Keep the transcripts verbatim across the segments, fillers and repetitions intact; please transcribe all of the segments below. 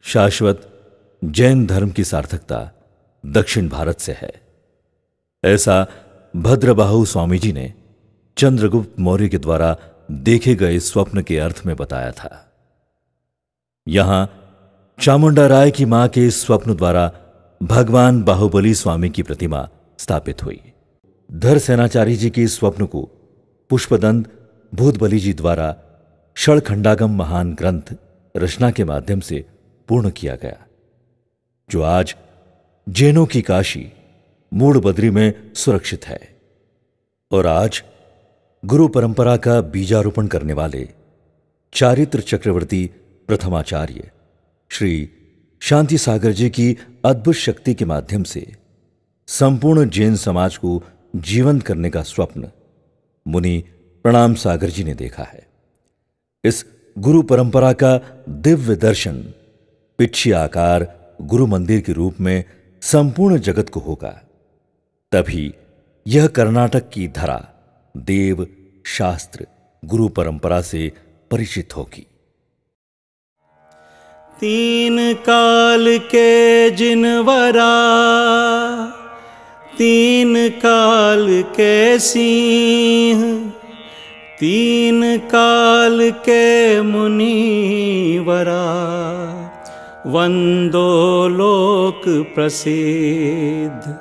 शाश्वत जैन धर्म की सार्थकता दक्षिण भारत से है, ऐसा भद्रबाहु स्वामी जी ने चंद्रगुप्त मौर्य के द्वारा देखे गए स्वप्न के अर्थ में बताया था। यहां चामुंडा राय की मां के स्वप्न द्वारा भगवान बाहुबली स्वामी की प्रतिमा स्थापित हुई। धरसेनाचारी जी के स्वप्न को पुष्पदंत भूतबली जी द्वारा षड़खंडागम महान ग्रंथ रचना के माध्यम से पूर्ण किया गया, जो आज जैनों की काशी मूढ़बद्री में सुरक्षित है। और आज गुरु परंपरा का बीजारोपण करने वाले चारित्र चक्रवर्ती प्रथमाचार्य श्री शांति सागर जी की अद्भुत शक्ति के माध्यम से संपूर्ण जैन समाज को जीवंत करने का स्वप्न मुनि प्रणाम सागर जी ने देखा है। इस गुरु परंपरा का दिव्य दर्शन पिच्छी आकार गुरु मंदिर के रूप में संपूर्ण जगत को होगा। तभी यह कर्नाटक की धरा देव शास्त्र गुरु परंपरा से परिचित होगी। तीन काल के जिनवरा, तीन काल के सिंह, तीन काल के मुनिवरा, वंदो लोक प्रसिद्ध।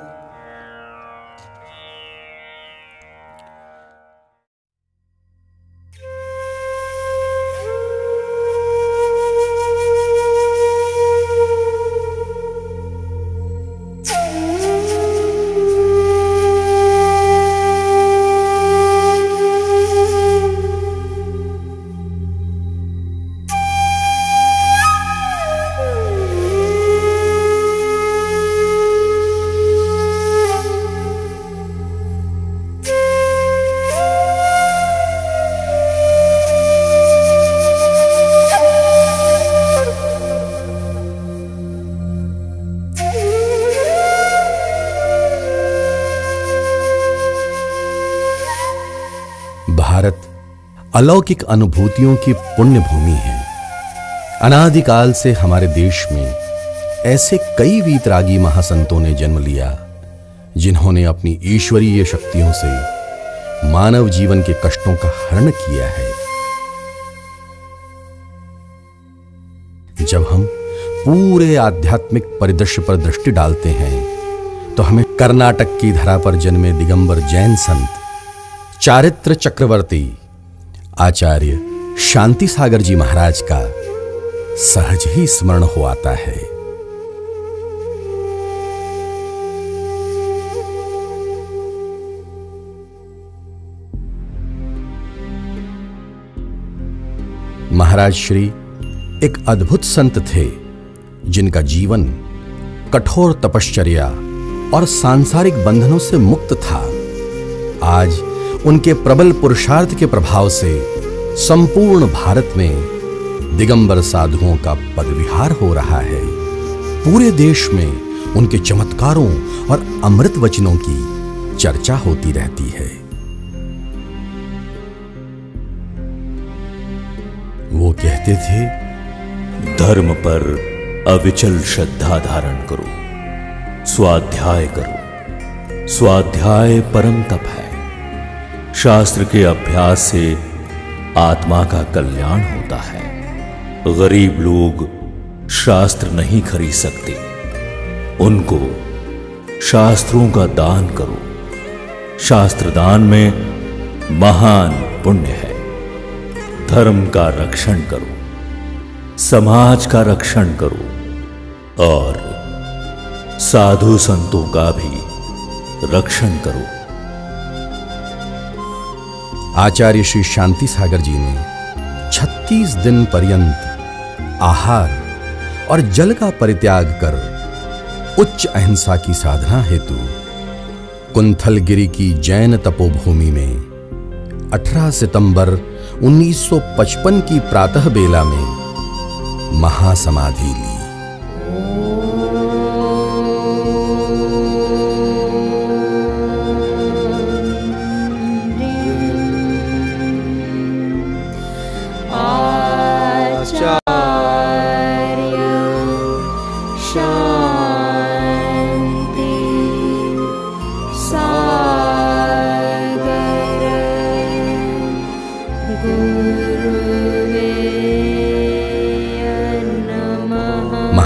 भारत अलौकिक अनुभूतियों की पुण्य भूमि है। अनादिकाल से हमारे देश में ऐसे कई वीतरागी महासंतों ने जन्म लिया, जिन्होंने अपनी ईश्वरीय शक्तियों से मानव जीवन के कष्टों का हरण किया है। जब हम पूरे आध्यात्मिक परिदृश्य पर दृष्टि डालते हैं तो हमें कर्नाटक की धरा पर जन्मे दिगंबर जैन संत चारित्र चक्रवर्ती आचार्य शांति सागर जी महाराज का सहज ही स्मरण हो आता है। महाराज श्री एक अद्भुत संत थे, जिनका जीवन कठोर तपश्चर्या और सांसारिक बंधनों से मुक्त था। आज उनके प्रबल पुरुषार्थ के प्रभाव से संपूर्ण भारत में दिगंबर साधुओं का पदविहार हो रहा है। पूरे देश में उनके चमत्कारों और अमृत वचनों की चर्चा होती रहती है। वो कहते थे, धर्म पर अविचल श्रद्धा धारण करो, स्वाध्याय करो, स्वाध्याय परम तप है। शास्त्र के अभ्यास से आत्मा का कल्याण होता है। गरीब लोग शास्त्र नहीं खरीद सकते, उनको शास्त्रों का दान करो। शास्त्र दान में महान पुण्य है। धर्म का रक्षण करो, समाज का रक्षण करो और साधु संतों का भी रक्षण करो। आचार्य श्री शांति सागर जी ने छत्तीस दिन पर्यंत आहार और जल का परित्याग कर उच्च अहिंसा की साधना हेतु कुंथलगिरी की जैन तपोभूमि में अठारह सितंबर उन्नीस सौ पचपन की प्रातः बेला में महासमाधि ली।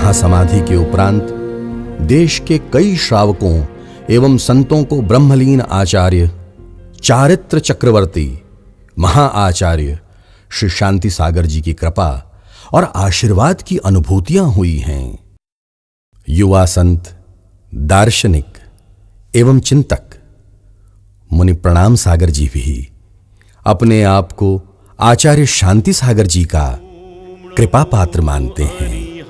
महासमाधि के उपरांत देश के कई श्रावकों एवं संतों को ब्रह्मलीन आचार्य चारित्र चक्रवर्ती महाआचार्य श्री शांति सागर जी की कृपा और आशीर्वाद की अनुभूतियां हुई हैं। युवा संत, दार्शनिक एवं चिंतक मुनि प्रणाम सागर जी भी अपने आप को आचार्य शांति सागर जी का कृपा पात्र मानते हैं।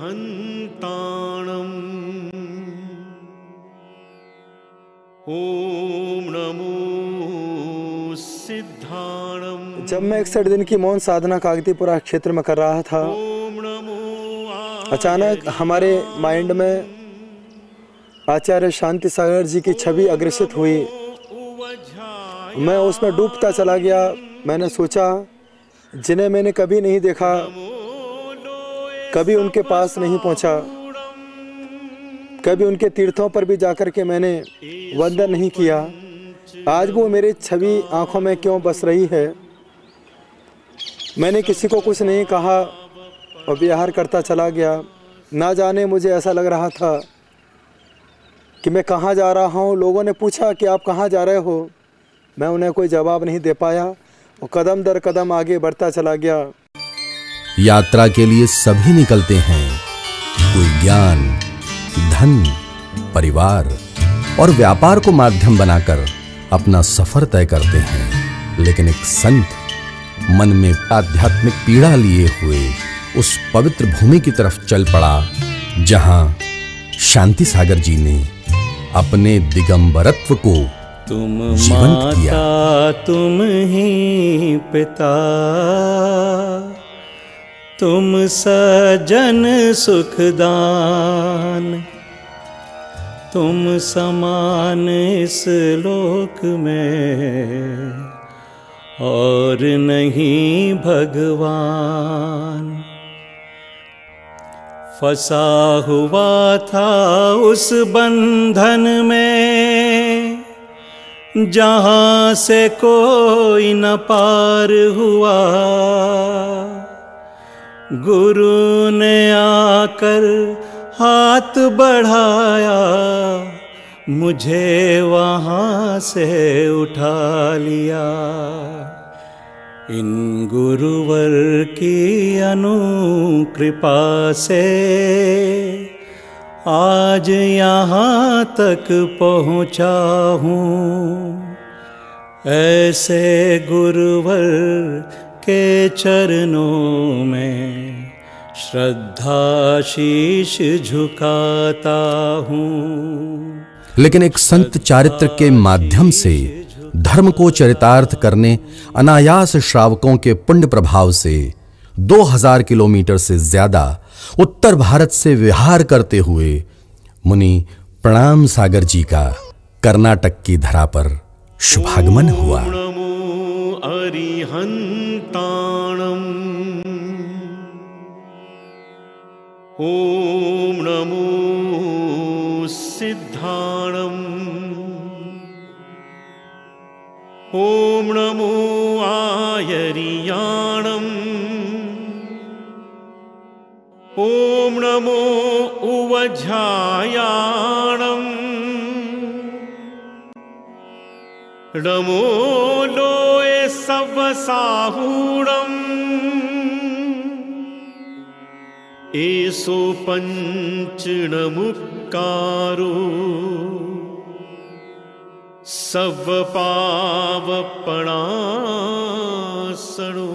ओम नमो सिद्धाणम। जब मैं इकसठ दिन की मौन साधना कागतीपुरा क्षेत्र में कर रहा था, अचानक हमारे माइंड में आचार्य शांति सागर जी की छवि अग्रसित हुई। मैं उसमें डूबता चला गया। मैंने सोचा, जिन्हें मैंने कभी नहीं देखा, कभी उनके पास नहीं पहुंचा, कभी उनके तीर्थों पर भी जाकर के मैंने वंदन नहीं किया, आज वो मेरी छवि आंखों में क्यों बस रही है। मैंने किसी को कुछ नहीं कहा और विहार करता चला गया। ना जाने मुझे ऐसा लग रहा था कि मैं कहाँ जा रहा हूँ। लोगों ने पूछा कि आप कहाँ जा रहे हो। मैं उन्हें कोई जवाब नहीं दे पाया और कदम दर कदम आगे बढ़ता चला गया। यात्रा के लिए सभी निकलते हैं। कोई ज्ञान, धन, परिवार और व्यापार को माध्यम बनाकर अपना सफर तय करते हैं, लेकिन एक संत मन में आध्यात्मिक पीड़ा लिए हुए उस पवित्र भूमि की तरफ चल पड़ा जहां शांति सागर जी ने अपने दिगंबरत्व को तुम जीवंत किया। माता तुम ही पिता, तुम सजन सुखदान, तुम समान इस लोक में और नहीं भगवान। फंसा हुआ था उस बंधन में जहां से कोई न पार हुआ। गुरु ने आकर हाथ बढ़ाया, मुझे वहां से उठा लिया। इन गुरुवर की अनुकृपा से आज यहाँ तक पहुँचा हूँ। ऐसे गुरुवर के चरणों में श्रद्धा शीश झुकाता हूँ। लेकिन एक संत चारित्र के माध्यम से धर्म को चरितार्थ करने अनायास श्रावकों के पुण्य प्रभाव से दो हज़ार किलोमीटर से ज्यादा उत्तर भारत से विहार करते हुए मुनि प्रणाम सागर जी का कर्नाटक की धरा पर शुभागमन हुआ। ओम नमो अरिहंताणम। ओम नमो सिद्धाणम। ओम नमो आयरियाणम। ओम नमो उवझायाणम। नमो लोए सवसाहूणम। एसो पंचणमुक्कारो सब पाव पणासणो।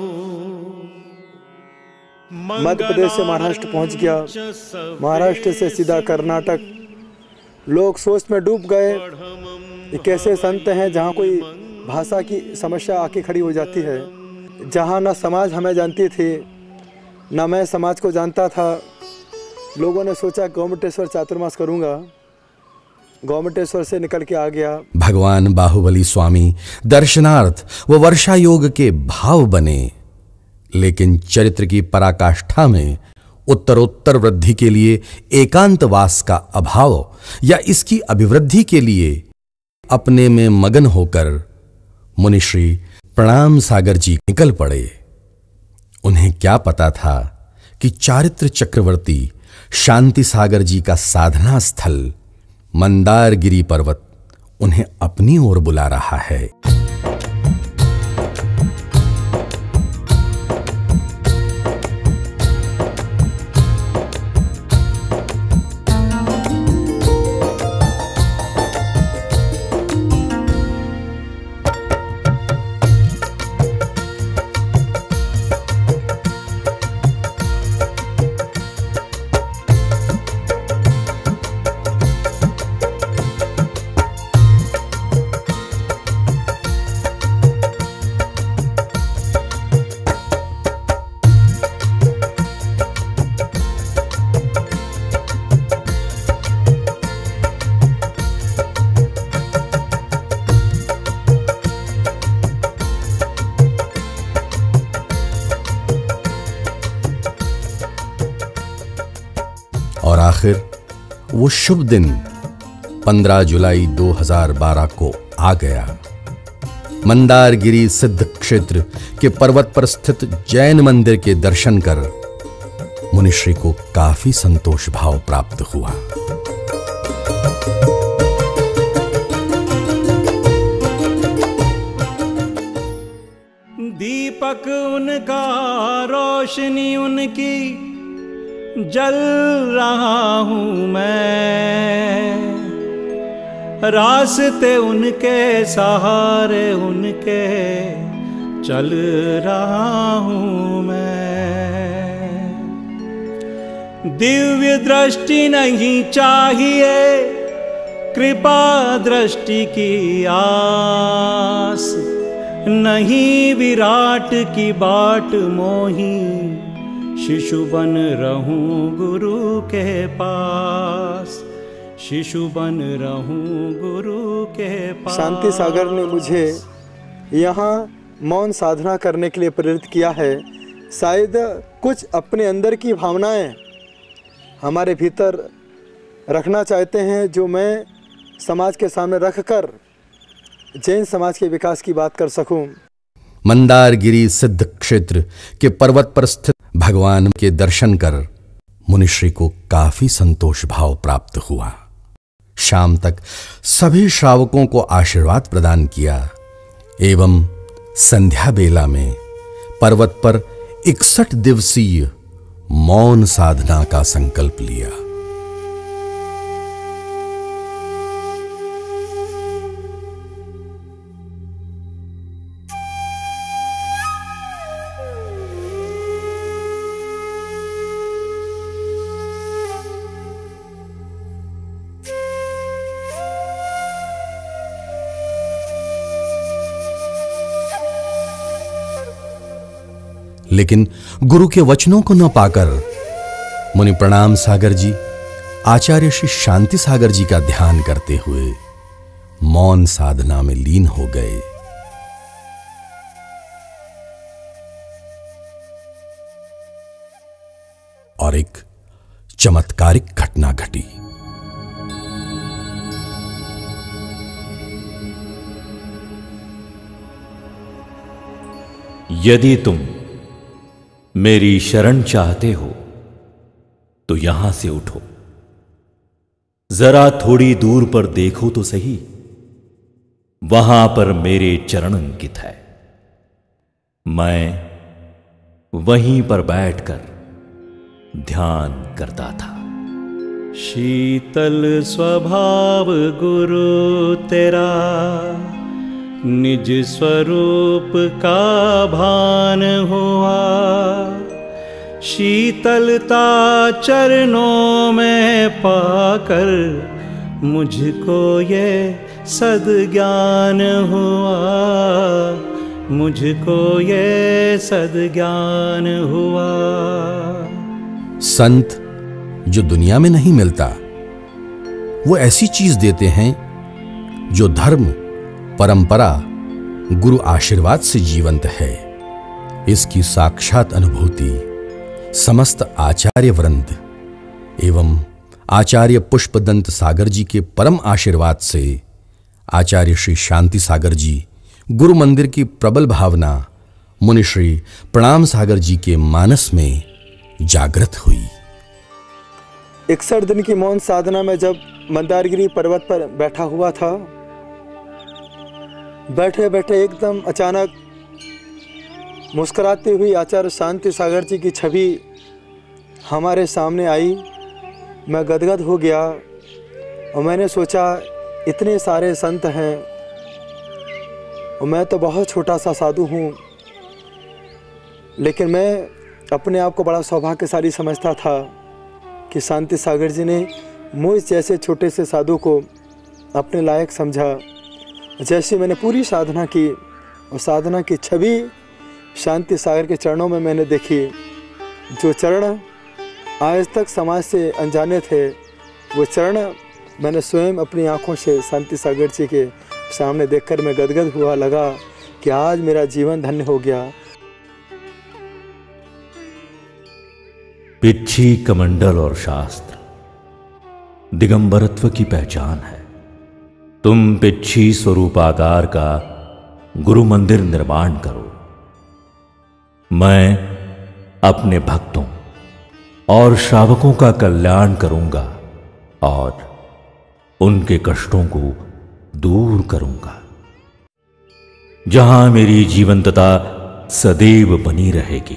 मध्य प्रदेश से महाराष्ट्र पहुंच गया, महाराष्ट्र से सीधा कर्नाटक। लोग सोच में डूब गए, ये कैसे संत हैं जहाँ कोई भाषा की समस्या आके खड़ी हो जाती है, जहाँ ना समाज हमें जानती थी ना मैं समाज को जानता था। लोगों ने सोचा गौमटेश्वर चातुर्मास करूँगा, गौमटेश्वर से निकल के आ गया। भगवान बाहुबली स्वामी दर्शनार्थ व वर्षा योग के भाव बने, लेकिन चरित्र की पराकाष्ठा में उत्तरोत्तर वृद्धि के लिए एकांतवास का अभाव या इसकी अभिवृद्धि के लिए अपने में मगन होकर मुनिश्री प्रणाम सागर जी निकल पड़े। उन्हें क्या पता था कि चारित्र चक्रवर्ती शांति सागर जी का साधना स्थल मंदारगिरी पर्वत उन्हें अपनी ओर बुला रहा है। और आखिर वो शुभ दिन पंद्रह जुलाई दो हज़ार बारह को आ गया। मंदारगिरी सिद्ध क्षेत्र के पर्वत पर स्थित जैन मंदिर के दर्शन कर मुनिश्री को काफी संतोष भाव प्राप्त हुआ। दीपक उनका, रोशनी उनकी, जल रहा हूं मैं। रास्ते उनके, सहारे उनके, चल रहा हूं मैं। दिव्य दृष्टि नहीं चाहिए, कृपा दृष्टि की आस। नहीं विराट की बाट मोही, शिशु बन रहूं गुरु के पास। शिशु बन रहूं गुरु के पास। शांति सागर ने मुझे यहाँ मौन साधना करने के लिए प्रेरित किया है। शायद कुछ अपने अंदर की भावनाएं हमारे भीतर रखना चाहते हैं, जो मैं समाज के सामने रखकर जैन समाज के विकास की बात कर सकूं। मंदारगिरी सिद्ध क्षेत्र के पर्वत पर स्थित भगवान के दर्शन कर मुनिश्री को काफी संतोष भाव प्राप्त हुआ। शाम तक सभी श्रावकों को आशीर्वाद प्रदान किया एवं संध्या बेला में पर्वत पर इकसठ दिवसीय मौन साधना का संकल्प लिया। लेकिन गुरु के वचनों को न पाकर मुनि प्रणाम सागर जी आचार्य श्री शांति सागर जी का ध्यान करते हुए मौन साधना में लीन हो गए। और एक चमत्कारिक घटना घटी। यदि तुम मेरी शरण चाहते हो तो यहां से उठो, जरा थोड़ी दूर पर देखो तो सही, वहां पर मेरे चरण अंकित है। मैं वहीं पर बैठकर ध्यान करता था। शीतल स्वभाव गुरु तेरा, निज स्वरूप का भान हुआ। शीतलता चरणों में पाकर मुझको ये सद्ज्ञान हुआ। मुझको ये सद्ज्ञान हुआ। संत जो दुनिया में नहीं मिलता, वो ऐसी चीज देते हैं जो धर्म, परंपरा, गुरु आशीर्वाद से जीवंत है। इसकी साक्षात अनुभूति समस्त आचार्य वृंद एवं आचार्य पुष्पदंत सागर जी के परम आशीर्वाद से आचार्य श्री शांति सागर जी, गुरु मंदिर की प्रबल भावना मुनिश्री प्रणाम सागर जी के मानस में जागृत हुई। इकसठ दिन की मौन साधना में जब मंदारगिरी पर्वत पर बैठा हुआ था, बैठे बैठे एकदम अचानक मुस्कुराती हुई आचार्य शांति सागर जी की छवि हमारे सामने आई। मैं गदगद हो गया और मैंने सोचा इतने सारे संत हैं और मैं तो बहुत छोटा सा साधु हूँ, लेकिन मैं अपने आप को बड़ा सौभाग्यशाली समझता था कि शांति सागर जी ने मुझ जैसे छोटे से साधु को अपने लायक समझा। जैसे मैंने पूरी साधना की और साधना की छवि शांति सागर के चरणों में मैंने देखी, जो चरण आज तक समाज से अनजाने थे, वो चरण मैंने स्वयं अपनी आंखों से शांति सागर जी के सामने देखकर मैं गदगद हुआ। लगा कि आज मेरा जीवन धन्य हो गया। पिच्छी कमंडल और शास्त्र दिगंबरत्व की पहचान है। तुम पिच्छी स्वरूपाकार का गुरु मंदिर निर्माण करो। मैं अपने भक्तों और श्रावकों का कल्याण करूंगा और उनके कष्टों को दूर करूंगा। जहां मेरी जीवंतता सदैव बनी रहेगी।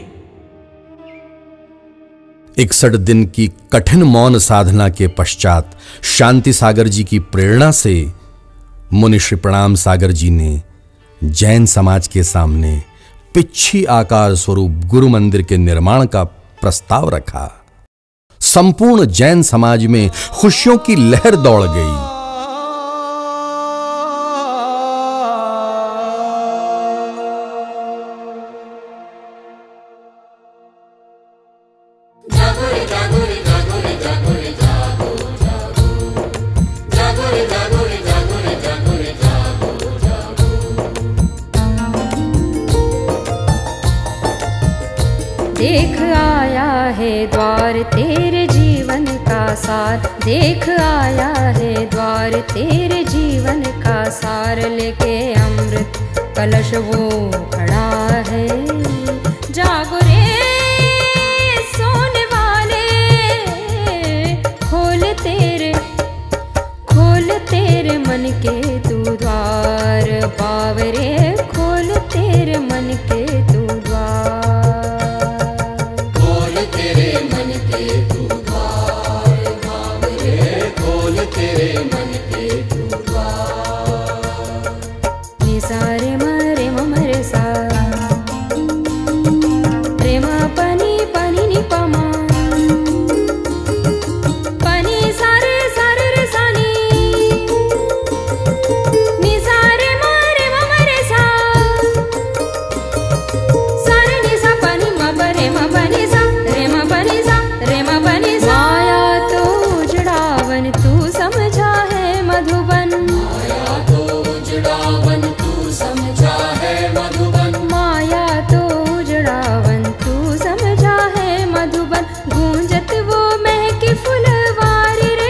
इकसठ दिन की कठिन मौन साधना के पश्चात शांति सागर जी की प्रेरणा से मुनि श्री प्रणाम सागर जी ने जैन समाज के सामने पिच्छी आकार स्वरूप गुरु मंदिर के निर्माण का प्रस्ताव रखा। संपूर्ण जैन समाज में खुशियों की लहर दौड़ गई। देख आया है द्वार तेरे जीवन का सार, देख आया है द्वार तेरे जीवन का सार, लेके अमृत कलश वो खड़ा है। जागो रे सोने वाले, खोल तेरे खोल तेरे मन के तू द्वार, बावरे खोल तेरे मन के तू द्वार। तेरे मन के तू नि सा रे म रे म म रे सा, रे म पनि पनि नि प म, पनि सा रे सा रे रे सा नि, नि सा रे म रे म म रे सा, सा रे नि सा पनि म प रे म पनि सा, रे म पनि सा रे म पनि सा। माया तो उजड़ावन तू समझा है मधुबन, माया तो उजड़ावन तू समझा है मधुबन, माया तो उजड़ावन तू समझा है मधुबन। गूंजत वो महकी फुलवारी रे,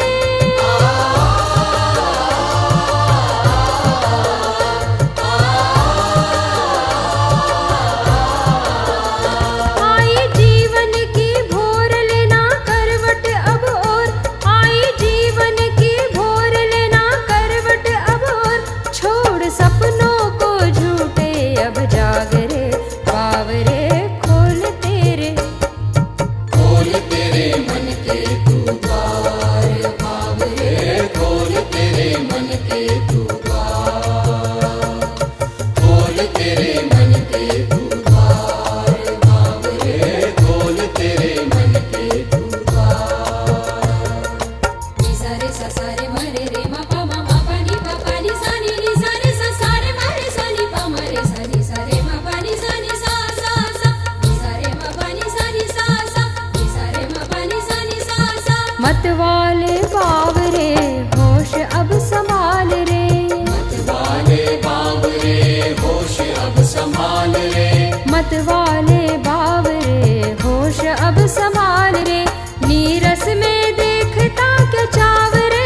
आई जीवन की भोर लेना करवट अब और, आई जीवन की भोर लेना करवट अब और, छोड़ सपनों को झूठे अब जाग रे, बावरे खोल तेरे खोल तेरे मन के तू द्वार, बावरे खोल तेरे मन के तू द्वार, खोल तेरे मन के तू द्वार, बावरे खोल तेरे मन के तू द्वार। नि सा रे सा सा रे म रे रे म प म म प नि प प नि सा नि नि सा रे सा सा रे म रे सा नि प म रे सा नि सा रे म प नि सा नि सा सा सा, नि सा रे म प नि सा नि सा सा, नि सा रे म प नि सा नि सा सा। मत वाले बावरे होश अब संभाल रे, मत वाले बावरे होश अब संभाल रे, मत वाले बावरे होश अब संभाल रे, नीरस में देखता क्या चावरे।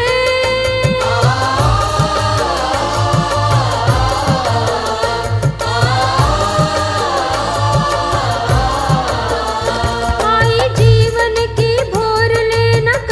आई जीवन की भोर लेना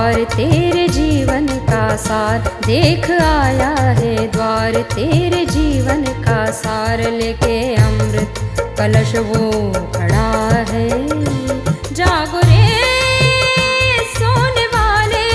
द्वार तेरे जीवन का सार, देख आया है द्वार तेरे जीवन का सार। लेके अमृत कलश वो खड़ा है, जागो रे सोने वाले,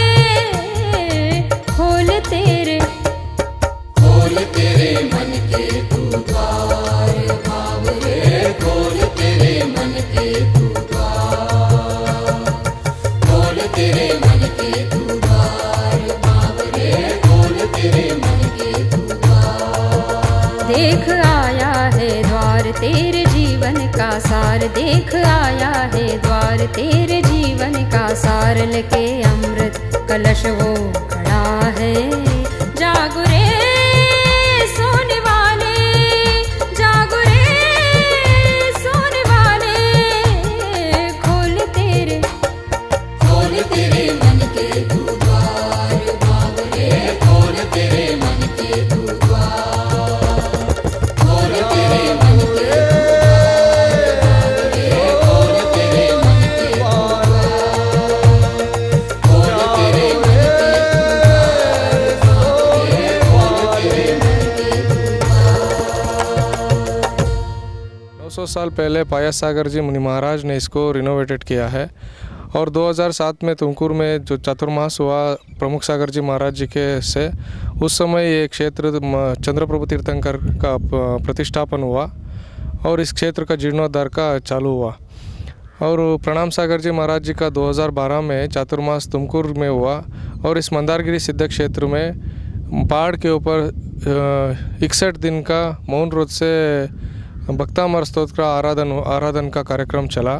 खोल तेरे खोल तेरे मन के तू द्वार बाबरे, खोल तेरे मन के तू द्वार, खोल तेरे मन के तू द्वार बाबरे, खोल तेरे मन के तू द्वार। देख आया है द्वार तेरे जीवन का सार, देख आया है द्वार तेरे जीवन का सार। लेके अमृत कलश वो खड़ा है, जागो रे सोने वाले, जागो रे सोने वाले, खोल तेरे खोल तेरे मन के तू द्वार बाबरे, खोल तेरे मन के तू द्वार, खोल तेरे मन के सौ साल पहले पायस सागर जी मुनि महाराज ने इसको रिनोवेटेड किया है और दो हज़ार सात में तुमकुर में जो चातुर्मास हुआ प्रमुख सागर जी महाराज जी के से, उस समय ये क्षेत्र चंद्रप्रभु तीर्थंकर का प्रतिष्ठापन हुआ और इस क्षेत्र का जीर्णोद्धार का चालू हुआ। और प्रणाम सागर जी महाराज जी का दो हज़ार बारह में चातुर्मास तुमकुर में हुआ और इस मंदारगिरी सिद्ध क्षेत्र में पहाड़ के ऊपर इकसठ दिन का मौन व्रत से भक्तामर स्तोत्र का आराधन आराधन का कार्यक्रम चला।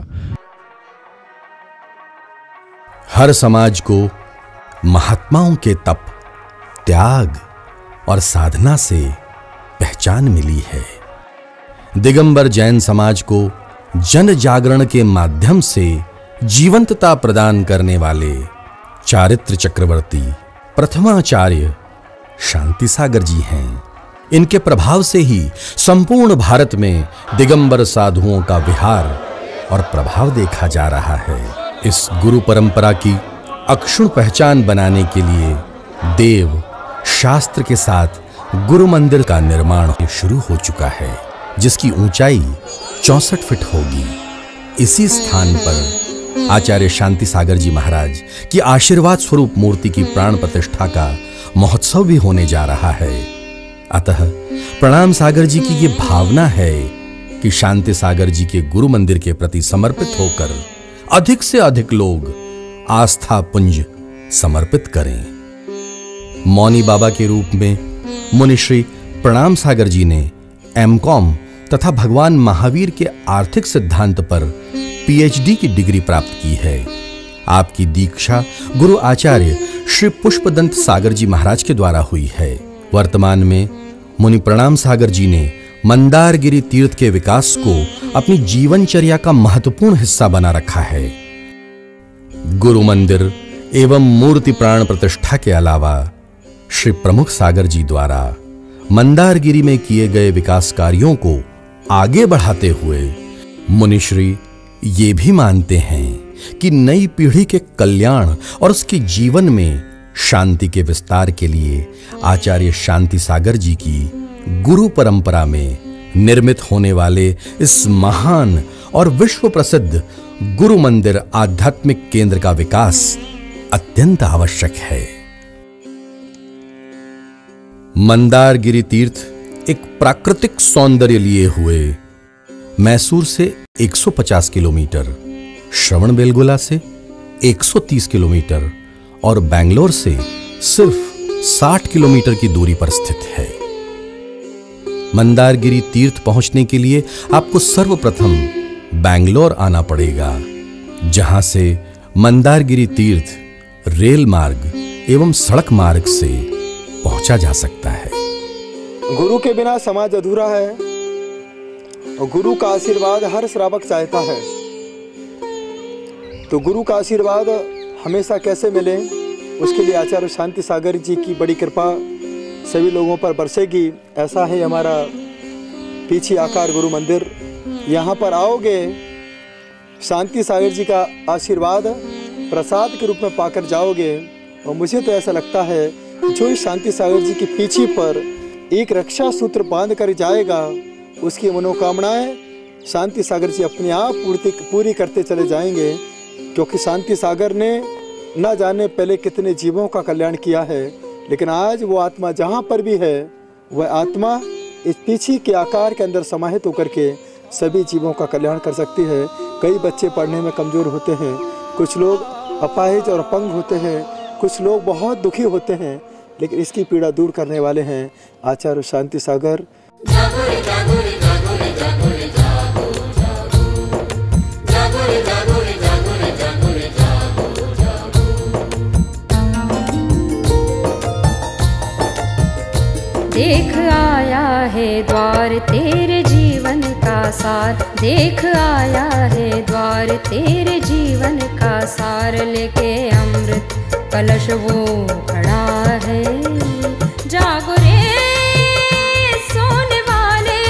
हर समाज को महात्माओं के तप, त्याग और साधना से पहचान मिली है। दिगंबर जैन समाज को जन जागरण के माध्यम से जीवंतता प्रदान करने वाले चारित्र चक्रवर्ती प्रथमाचार्य शांति सागर जी हैं। इनके प्रभाव से ही संपूर्ण भारत में दिगंबर साधुओं का विहार और प्रभाव देखा जा रहा है। इस गुरु परंपरा की अक्षुण पहचान बनाने के लिए देव शास्त्र के साथ गुरु मंदिर का निर्माण शुरू हो चुका है, जिसकी ऊंचाई चौसठ फीट होगी। इसी स्थान पर आचार्य शांति सागर जी महाराज की आशीर्वाद स्वरूप मूर्ति की प्राण प्रतिष्ठा का महोत्सव भी होने जा रहा है। अतः प्रणाम सागर जी की ये भावना है कि शांति सागर जी के गुरु मंदिर के प्रति समर्पित होकर अधिक से अधिक लोग आस्था पुंज समर्पित करें। मौनी बाबा के रूप में मुनिश्री प्रणाम सागर जी ने एम कॉम तथा भगवान महावीर के आर्थिक सिद्धांत पर पीएचडी की डिग्री प्राप्त की है। आपकी दीक्षा गुरु आचार्य श्री पुष्पदंत सागर जी महाराज के द्वारा हुई है। वर्तमान में मुनि प्रणाम सागर जी ने मंदारगिरी तीर्थ के विकास को अपनी जीवनचर्या का महत्वपूर्ण हिस्सा बना रखा है। गुरु मंदिर एवं मूर्ति प्राण प्रतिष्ठा के अलावा श्री प्रमुख सागर जी द्वारा मंदारगिरी में किए गए विकास कार्यों को आगे बढ़ाते हुए मुनिश्री ये भी मानते हैं कि नई पीढ़ी के कल्याण और उसके जीवन में शांति के विस्तार के लिए आचार्य शांति सागर जी की गुरु परंपरा में निर्मित होने वाले इस महान और विश्व प्रसिद्ध गुरु मंदिर आध्यात्मिक केंद्र का विकास अत्यंत आवश्यक है। मंदारगिरी तीर्थ एक प्राकृतिक सौंदर्य लिए हुए मैसूर से एक सौ पचास किलोमीटर, श्रवणबेलगोला से एक सौ तीस किलोमीटर और बेंगलोर से सिर्फ साठ किलोमीटर की दूरी पर स्थित है। मंदारगिरी तीर्थ पहुंचने के लिए आपको सर्वप्रथम बेंगलोर आना पड़ेगा, जहां से मंदारगिरी तीर्थ रेल मार्ग एवं सड़क मार्ग से पहुंचा जा सकता है। गुरु के बिना समाज अधूरा है और गुरु का आशीर्वाद हर श्रावक चाहता है। तो गुरु का आशीर्वाद हमेशा कैसे मिले, उसके लिए आचार्य शांति सागर जी की बड़ी कृपा सभी लोगों पर बरसेगी। ऐसा है हमारा पीछे आकार गुरु मंदिर। यहाँ पर आओगे, शांति सागर जी का आशीर्वाद प्रसाद के रूप में पाकर जाओगे। और मुझे तो ऐसा लगता है जो इस शांति सागर जी की पीठी पर एक रक्षा सूत्र बांध कर जाएगा, उसकी मनोकामनाएं शांति सागर जी अपने आप पूर्ति पूरी करते चले जाएंगे। क्योंकि शांति सागर ने न जाने पहले कितने जीवों का कल्याण किया है, लेकिन आज वो आत्मा जहाँ पर भी है, वह आत्मा इस पीछे के आकार के अंदर समाहित होकर के सभी जीवों का कल्याण कर सकती है। कई बच्चे पढ़ने में कमज़ोर होते हैं, कुछ लोग अपाहिज और अपंग होते हैं, कुछ लोग बहुत दुखी होते हैं, लेकिन इसकी पीड़ा दूर करने वाले हैं आचार्य शांति सागर। जागो रे जागो रे जागो रे जागो रे जागो जागो जागो रे जागो रे जागो रे जागो रे जागो जागो। देख आया है द्वार तेरे जीवन का सार, देख आया है द्वार तेरे जीवन का सार, लेके अमृत कलश वो खड़ा है। जागो रे सोने वाले,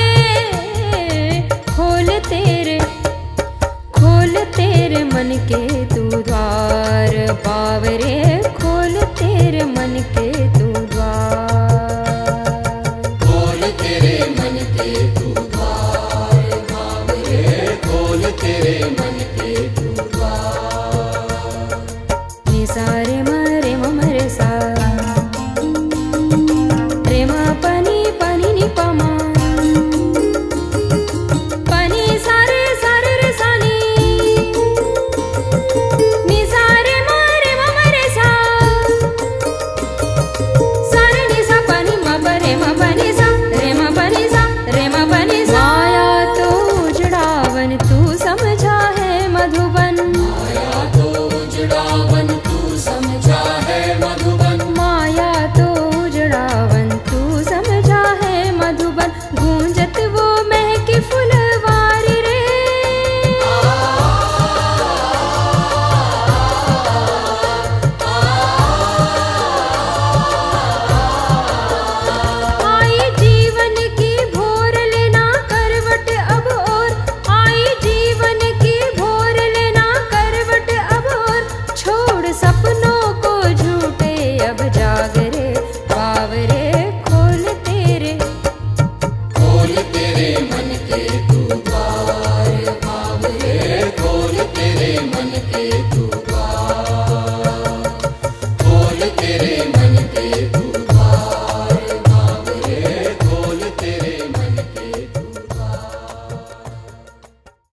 खोल तेरे खोल तेरे मन के तू द्वार, बावरे खोल तेरे मन के तू द्वार, खोल तेरे मन के तू द्वार, बावरे खोल तेरे मन के तू द्वार। निसा रे म रे म म रे सा, रे म पनी पनी नि प म, पनी सा रे सा रे रे सा नी, निसा रे म रे म म रे सा, सा रे नि सा पनी म प रे म प नि सा, रे म प नि सा, रे म प नि सा। माया तो उजड़ावन तू समझा है मधुबन, माया तो उजड़ावन तू समझा है मधुबन, माया तो उजड़ावन तू समझा है मधुबन, गूंजत वो महकी फुलवारी रे। आई जीवन की भोर लेना करवट अब और, आई जीवन की भोर लेना करवट अब और, छोड़ सपनों को झूठे अब जाग